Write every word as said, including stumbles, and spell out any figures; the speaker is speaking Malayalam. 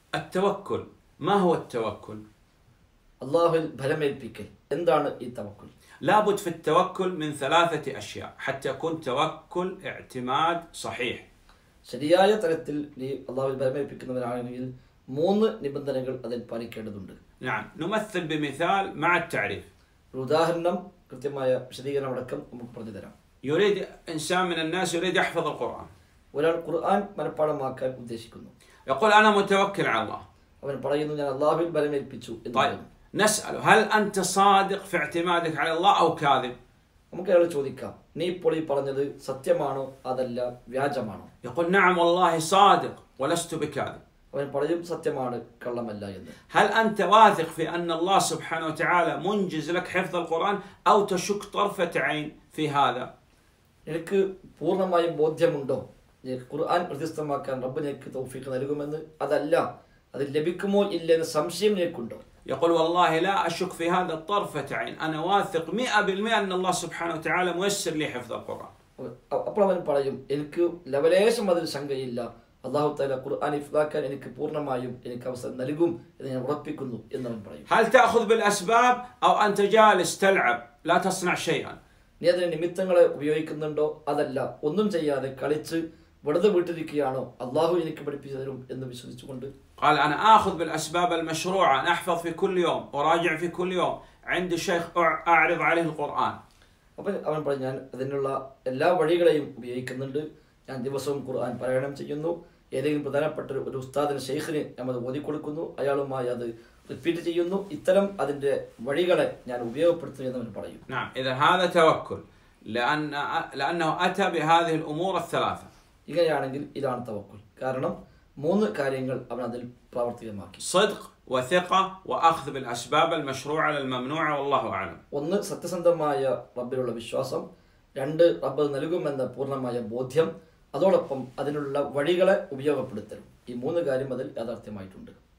التوكل ما هو التوكل؟ الله البلميل بيكل عندنا التوكل. لابد في التوكل من ثلاثة أشياء حتى يكون توكل اعتماد صحيح. ശരിയായ തരത്തിൽ അല്ലാഹുവിൽ ബലമേൽപ്പിക്കുന്നവരാണെങ്കിൽ മൂന്ന് നിബന്ധനകൾ അതിൽ പാലിക്കേണ്ടതുണ്ട്. نعم نمثل بمثال مع التعريف. ഒരു ഉദാഹരണം കൃത്യമായ വിശദീകരണം അടക്കം നമുക്ക് പറഞ്ഞു തരാം. يريد إنسان من الناس يريد يحفظ القرآن. ഒരാൾ ഖുർആൻ മനഃപ്പാഠമാക്കാൻ ഉദ്ദേശിക്കുന്നു. يقول أنا متوكل على الله. അവൻ പറയുന്നു ഞാൻ അല്ലാഹുവിൽ ബലമേൽപ്പിച്ചു എന്ന് പറയുന്നു. نسأله هل أنت صادق في اعتمادك على الله أو كاذب؟ നമുക്ക് അയാൾ ചോദിക്കാം നീ ഇപ്പോൾ ഈ പറഞ്ഞത് സത്യമാണോ അതല്ല വ്യാജമാണോ? يقول نعم والله صادق ولست بكاذب. അവൻ പറയും സത്യമാണ് കള്ളമല്ല എന്ന്. هل أنت واثق في أن الله سبحانه وتعالى منجز لك حفظ القرآن أو تشك طرفة عين في هذا؟ നിനക്ക് പൂർണ്ണമായും ബോധ്യമുണ്ടോ ഖുർആൻ ഹൃദയസ്ഥമാക്കാൻ റബ്ബ് നിനക്ക് തൗഫീഖ് നൽകുമെന്ന്? അതല്ല അത് ലഭിക്കുമോ ഇല്ലെന്ന് സംശയം നിനക്കുണ്ടോ? يقول والله لا أشك في هذا طرفة عين أنا واثق مئة بالمئة أن الله سبحانه وتعالى ميسر لي حفظ القرآن. അപ്പോൾ അവൻ പറയും എനിക്ക് ലവലേശം അതിൽ ശങ്കയില്ല, അല്ലാഹു തആല ഖുർആൻ ഹിഫ്ളാക്കാൻ എനിക്ക് പൂർണ്ണമായും എനിക്ക് അവസരം നൽകും എന്ന് ഞാൻ ഉറപ്പിക്കുന്നു എന്നവൻ പറയും. هل تأخذ بالأسباب أو أنت جالس تلعب لا تصنع شيئا؟ നീ അതിന് നിമിത്തങ്ങളെ ഉപയോഗിക്കുന്നുണ്ടോ അതല്ല ഒന്നും ചെയ്യാതെ കളിച്ച് വെറുതെ വീട്ടിലിരിക്കുകയാണോ അല്ലാഹു എനിക്ക് പഠിപ്പിച്ചു തരും എന്ന് വിശ്വസിച്ചുകൊണ്ട് قال أنا آخذ بالأسباب المشروعة أنا أحفظ في كل يوم أراجع في كل يوم عندي شيخ أعرض عليه القرآن. അപ്പം അവൻ പറഞ്ഞു ഞാൻ അതിനുള്ള എല്ലാ വഴികളെയും ഉപയോഗിക്കുന്നുണ്ട്, ഞാൻ ദിവസവും ഖുർആൻ പാരായണം ചെയ്യുന്നു, ഏതെങ്കിലും പ്രധാനപ്പെട്ട ഒരു ഉസ്താദിന് ഷെയ്ഖിന് നമ്മൾ ഓതിക്കൊടുക്കുന്നു, അയാളുമായി അത് റിപ്പീറ്റ് ചെയ്യുന്നു, ഇത്തരം അതിൻ്റെ വഴികളെ ഞാൻ ഉപയോഗപ്പെടുത്തുന്നു എന്നവൻ പറയും. نعم إذا هذا توكل لأن لأنه أتى بهذه الأمور الثلاثة. ഇങ്ങനെയാണെങ്കിൽ ഇതാണ് തവക്കുൽ, കാരണം മൂന്ന് കാര്യങ്ങൾ അവൻ അതിൽ പ്രാവർത്തികമാക്കി. صدق وثقة وأخذ بالأسباب المشروعة للممنوعة والله أعلم. ഒന്ന് സത്യസന്ധമായ റബ്ബിലുള്ള വിശ്വാസം, രണ്ട് റബ്ബ് നൽകുമെന്ന പൂർണ്ണമായ ബോധ്യം, അതോടൊപ്പം അതിനുള്ള വഴികളെ ഉപയോഗപ്പെടുത്തലും. ഈ മൂന്ന് കാര്യം അതിൽ യാഥാർത്ഥ്യമായിട്ടുണ്ട്.